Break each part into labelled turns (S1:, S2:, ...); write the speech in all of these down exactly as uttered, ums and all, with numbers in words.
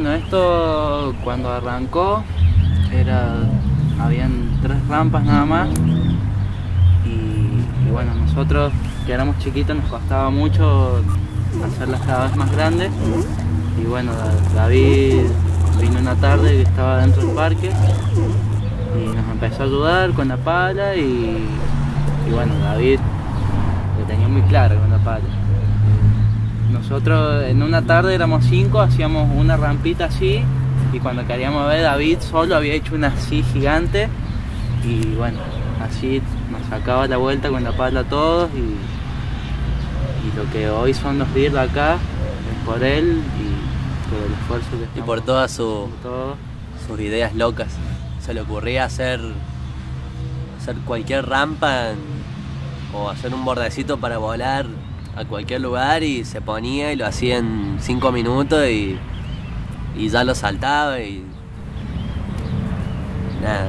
S1: bueno, esto cuando arrancó era, habían tres rampas nada más y, y bueno, nosotros que éramos chiquitos nos costaba mucho hacerlas cada vez más grandes y bueno, David vino una tarde que estaba dentro del parque y nos empezó a ayudar con la pala y, y bueno, David lo tenía muy claro con la pala. Nosotros en una tarde éramos cinco, hacíamos una rampita así y cuando queríamos ver, David solo había hecho una así gigante y bueno, así nos sacaba la vuelta con la pala a todos y, y lo que hoy son los birds acá es por él y por el esfuerzo que estamos,
S2: y por todas su,
S1: por todo.
S2: sus ideas locas. Se le ocurría hacer, hacer cualquier rampa en, o hacer un bordecito para volar a cualquier lugar y se ponía y lo hacía en cinco minutos y, y ya lo saltaba y nada.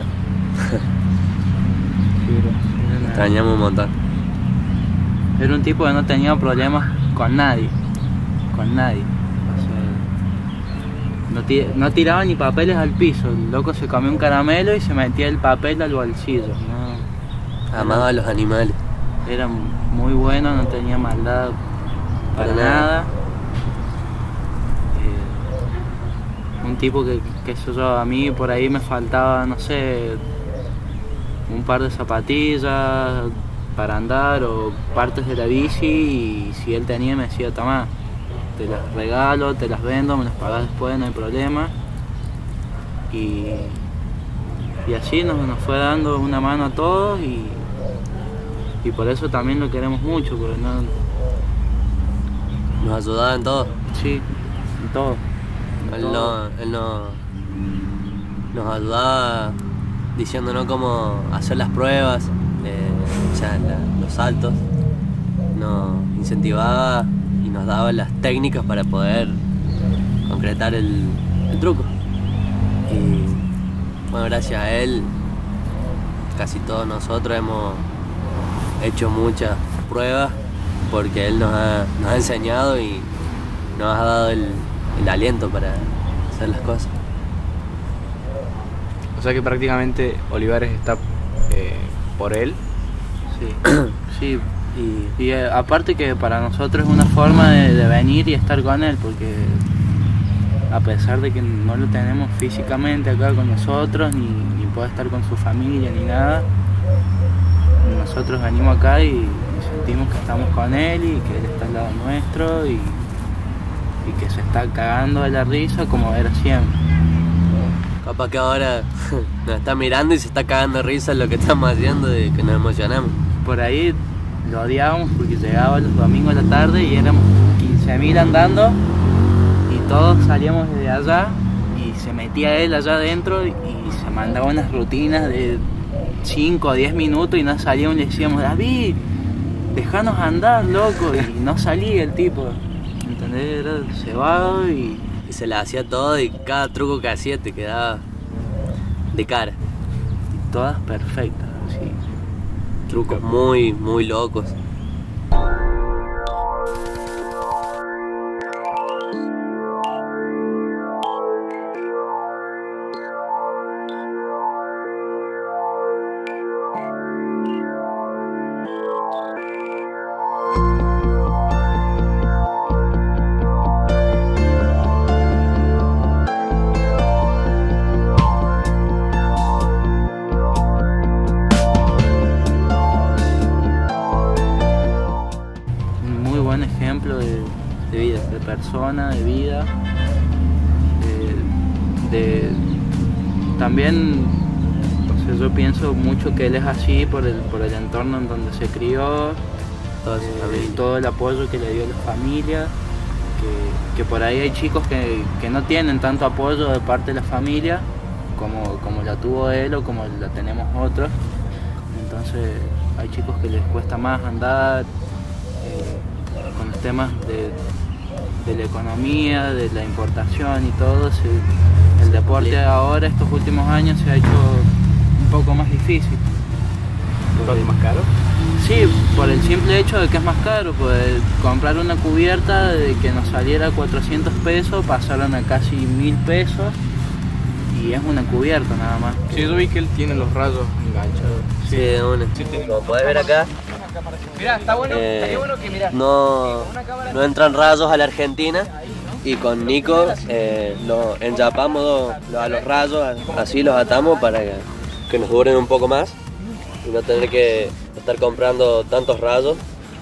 S1: Sí,
S2: extrañamos un montón.
S1: Era un tipo que no tenía problemas con nadie, con nadie. O sea, no, tir no tiraba ni papeles al piso, el loco se comía un caramelo y se metía el papel al bolsillo. No,
S2: amaba a los animales.
S1: Era muy bueno, no tenía maldad para, para nada. nada. Eh, un tipo que, que yo, a mí por ahí me faltaba, no sé, un par de zapatillas para andar o partes de la bici y si él tenía me decía, tomá, te las regalo, te las vendo, me las pagás después, no hay problema. Y, y así nos, nos fue dando una mano a todos y Y por eso también lo queremos mucho, porque no...
S2: Nos ayudaba en todo.
S1: Sí, en todo. En
S2: él,
S1: todo.
S2: No, él no, nos ayudaba diciéndonos cómo hacer las pruebas, eh, o sea, la, los saltos. Nos incentivaba y nos daba las técnicas para poder concretar el, el truco. Y bueno, gracias a él, casi todos nosotros hemos hecho muchas pruebas porque él nos ha, nos ha enseñado y nos ha dado el, el aliento para hacer las cosas.
S3: O sea que prácticamente Olivares está eh, por él.
S1: Sí, sí. Y, y eh, aparte que para nosotros es una forma de, de venir y estar con él, porque a pesar de que no lo tenemos físicamente acá con nosotros, ni, ni puede estar con su familia ni nada, nosotros venimos acá y, y sentimos que estamos con él y que él está al lado nuestro y, y que se está cagando de la risa como era siempre.
S2: Capaz que ahora nos está mirando y se está cagando de risa en lo que estamos haciendo y que nos emocionamos.
S1: Por ahí lo odiábamos porque llegaba los domingos a la tarde y éramos quince mil andando y todos salíamos desde allá y se metía él allá adentro y, y se mandaba unas rutinas de cinco o diez minutos y no salíamos y le decíamos, David, déjanos andar, loco, y no salía el tipo, ¿entendés? Era cebado y...
S2: y se la hacía todo y cada truco que hacía te quedaba de cara.
S1: Y todas perfectas, así.
S2: Trucos muy, muy locos.
S1: Ejemplo de, de vida, de persona, de vida, de, de también, o sea, yo pienso mucho que él es así por el, por el entorno en donde se crió, eh, todo el apoyo que le dio a la familia, que, que por ahí hay chicos que, que no tienen tanto apoyo de parte de la familia como, como la tuvo él o como la tenemos otros, entonces hay chicos que les cuesta más andar eh, con los temas de, de la economía, de la importación y todo. Se, el deporte ahora, estos últimos años, se ha hecho un poco más difícil.
S3: ¿Un poco más caro?
S1: Sí, por el simple hecho de que es más caro, pues comprar una cubierta de que nos saliera cuatrocientos pesos, pasaron a casi mil pesos y es una cubierta nada más.
S3: Sí, yo vi que él tiene los rayos enganchados.
S2: Sí, de una.
S3: Sí, tiene.
S2: Como podés ver acá,
S3: Mirá, está bueno,
S2: eh,
S3: estaría bueno que mirá.
S2: no, no entran rayos a la Argentina y con Nico eh, lo enchapamos lo- a los rayos, así los atamos para que, que nos duren un poco más y no tener que estar comprando tantos rayos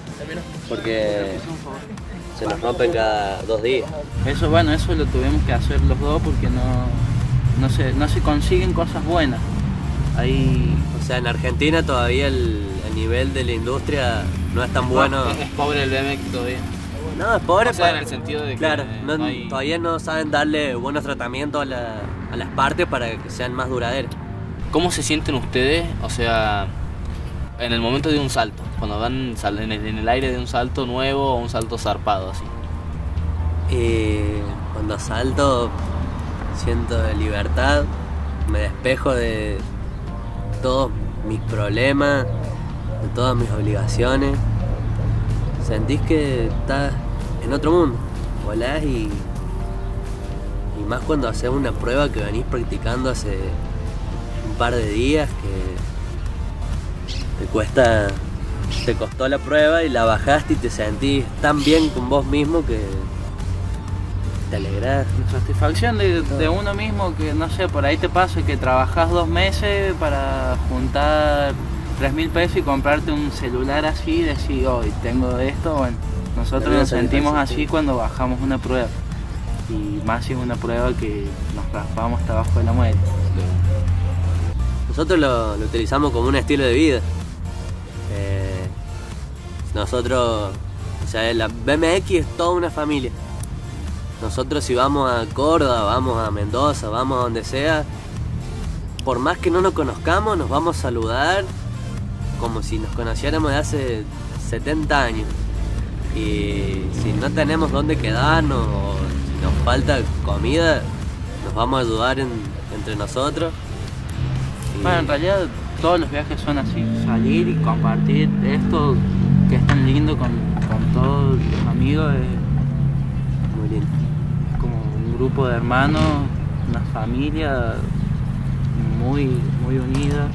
S2: porque se nos rompen cada dos días.
S1: Eso, bueno, eso lo tuvimos que hacer los dos porque no, no, se, no se consiguen cosas buenas. Ahí,
S2: O sea, en Argentina todavía el, el nivel de la industria no es tan bueno.
S4: Es, es pobre el B M X todavía.
S2: No, es pobre,
S4: O sea,
S2: pues.
S4: en el sentido de que
S2: Claro, no-
S4: no hay-
S2: todavía no saben darle buenos tratamientos a, la- a las partes para que sean más duraderas.
S4: ¿Cómo se sienten ustedes, o sea, en el momento de un salto? Cuando van sal- en el, en el aire de un salto nuevo o un salto zarpado, así.
S2: Y cuando salto siento libertad, me despejo de todos mis problemas, de todas mis obligaciones. Sentís que estás en otro mundo, volás y, y más cuando haces una prueba que venís practicando hace un par de días que te cuesta, te costó la prueba y la bajaste y te sentís tan bien con vos mismo que te alegrás.
S1: la satisfacción de, de uno mismo, que no sé, por ahí te pasa que trabajás dos meses para juntar tres mil pesos y comprarte un celular así y decir, hoy tengo esto. Bueno, nosotros
S2: También
S1: nos sentimos
S2: satisfacción,
S1: así
S2: sí.
S1: cuando bajamos una prueba. Y más si es una prueba que nos raspamos hasta abajo de la muerte.
S2: Nosotros lo, lo utilizamos como un estilo de vida. Eh, nosotros, o sea, la B M X es toda una familia. Nosotros si vamos a Córdoba, vamos a Mendoza, vamos a donde sea, por más que no nos conozcamos, nos vamos a saludar como si nos conociéramos de hace setenta años. Y si no tenemos dónde quedarnos o si nos falta comida, nos vamos a ayudar en- entre nosotros. Y-
S1: Bueno, en realidad todos los viajes son así, salir y compartir esto que es tan lindo con, con todos los amigos, es,
S2: Muy lindo.
S1: es como un grupo de hermanos, una familia muy, muy unida.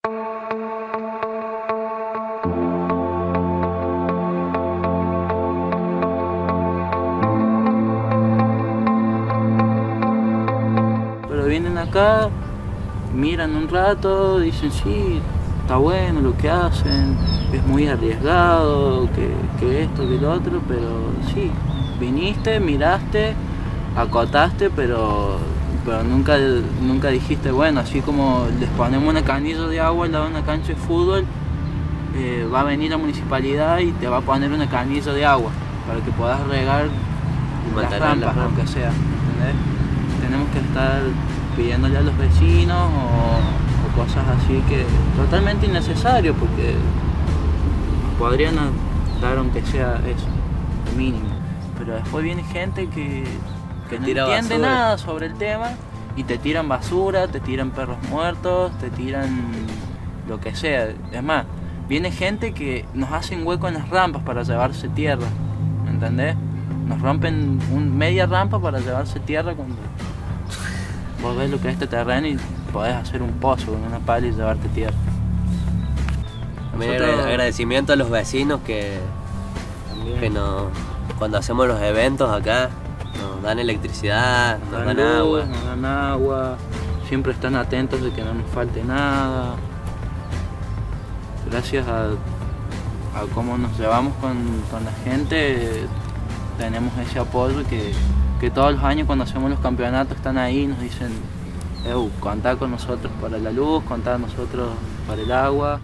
S1: Pero vienen acá, miran un rato, dicen sí, está bueno lo que hacen, es muy arriesgado, que, que esto, que lo otro, pero sí, viniste, miraste, acotaste, pero, pero nunca, nunca dijiste, bueno, así como les ponemos una canilla de agua al lado de una cancha de fútbol, eh, va a venir la municipalidad y te va a poner una canilla de agua para que puedas regar las
S2: mantener
S1: rampas,
S2: las rampas.
S1: aunque sea, ¿entendés? Tenemos que estar pidiéndole a los vecinos o, o cosas así que totalmente innecesario porque podrían dar aunque sea eso, lo mínimo. Pero después viene gente que, que no
S2: Tira
S1: entiende
S2: basura.
S1: nada sobre el tema y te tiran basura, te tiran perros muertos, te tiran lo que sea. Es más, viene gente que nos hace un hueco en las rampas para llevarse tierra, ¿me entendés? Nos rompen un, media rampa para llevarse tierra cuando vos ves lo que es este terreno y podés hacer un pozo con una pala y llevarte tierra.
S2: También
S1: Nosotros-
S2: agra- agradecimiento a los vecinos que, que nos, cuando hacemos los eventos acá nos dan electricidad, nos
S1: Nos
S2: dan
S1: dan
S2: agua.
S1: luz, nos dan agua, siempre están atentos de que no nos falte nada. Gracias a, a cómo nos llevamos con, con la gente, tenemos ese apoyo que, que todos los años cuando hacemos los campeonatos están ahí y nos dicen, Eu, contá con nosotros para la luz, contá con nosotros para el agua.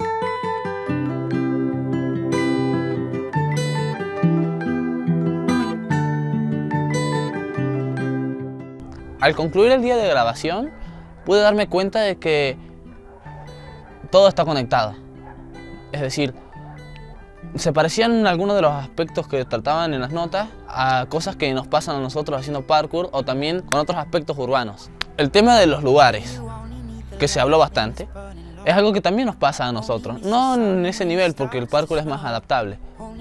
S4: Al concluir el día de grabación, pude darme cuenta de que todo está conectado. Es decir, se parecían algunos de los aspectos que trataban en las notas a cosas que nos pasan a nosotros haciendo parkour o también con otros aspectos urbanos. El tema de los lugares, que se habló bastante, es algo que también nos pasa a nosotros. No en ese nivel, porque el parkour es más adaptable.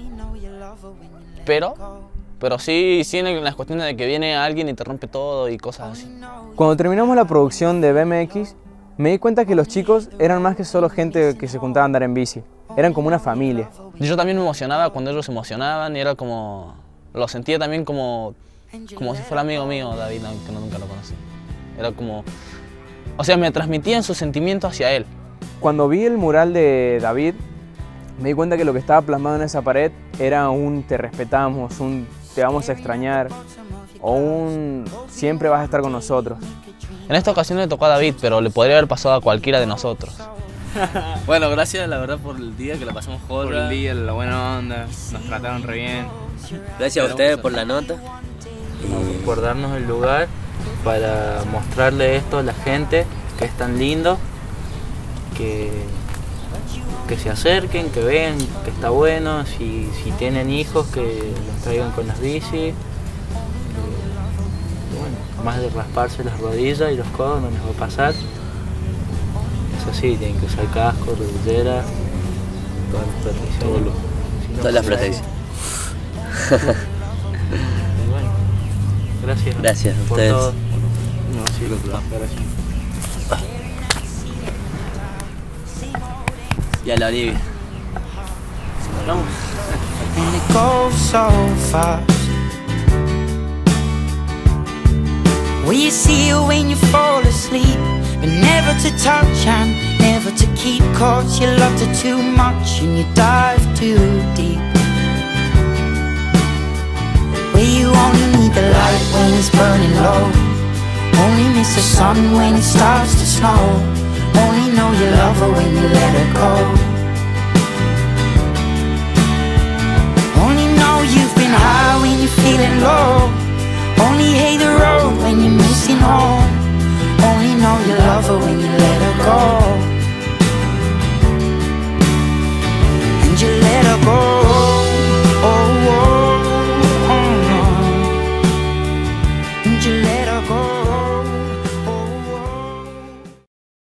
S4: Pero, pero sí, sí en las cuestiones de que viene alguien y te rompe todo y cosas así.
S3: Cuando terminamos la producción de B M X, me di cuenta que los chicos eran más que solo gente que se juntaba a andar en bici. Eran como una familia.
S4: Yo también me emocionaba cuando ellos se emocionaban y era como... Lo sentía también como, como si fuera amigo mío, David, aunque no, nunca lo conocí. Era como... O sea, me transmitían sus sentimientos hacia él.
S3: Cuando vi el mural de David, me di cuenta que lo que estaba plasmado en esa pared era un te respetamos, un te vamos a extrañar o un siempre vas a estar con nosotros.
S4: En esta ocasión le tocó a David, pero le podría haber pasado a cualquiera de nosotros.
S2: Bueno, gracias la verdad por el día, que la pasamos joda.
S3: Por el día, la buena onda, nos trataron re bien.
S2: Gracias a ustedes por la nota.
S1: Y por darnos el lugar para mostrarle esto a la gente, que es tan lindo, que, que se acerquen, que vean que está bueno, si, si tienen hijos que los traigan con las bicis, que, bueno, más de rasparse las rodillas y los codos no les va a pasar. Eso sí, tienen que usar casco, rodillera, todas las protecciones. Si no,
S2: Todas las
S1: pues,
S2: protecciones.
S1: y bueno, gracias.
S2: Gracias a
S1: por
S2: ustedes.
S1: todo. No, sí, gracias.
S2: Y a la Olivia.
S1: Vamos.
S5: And it goes so fast. We see you when you fall asleep, but never to touch and never to keep, cause you loved her too much and you dive too deep. Where you only need the light when it's burning low, only miss the sun when it starts to snow, only know you love her when you let her go. You've been high when you're feeling low, only hate the road when you're missing home.